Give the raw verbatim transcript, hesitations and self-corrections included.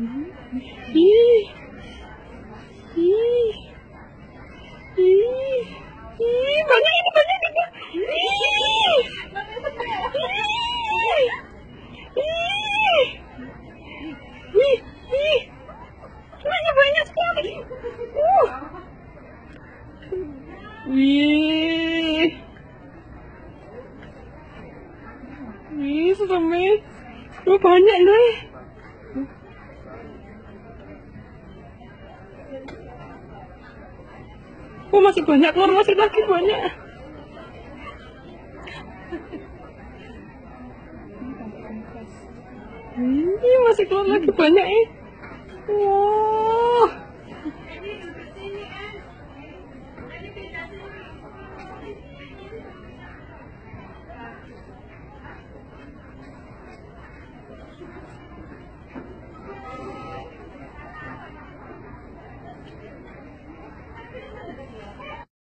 Ih. Ih. Ih. Ih, banyak ini, banyak ini. Ih. Ih. Ih. Ih. Banyak, banyak sekali. Uh. Wih. Wih, sesame. Wah, banyak loh. Oh, masih banyak, keluar masih lagi banyak. Ini masih keluar lagi banyak eh. Wow.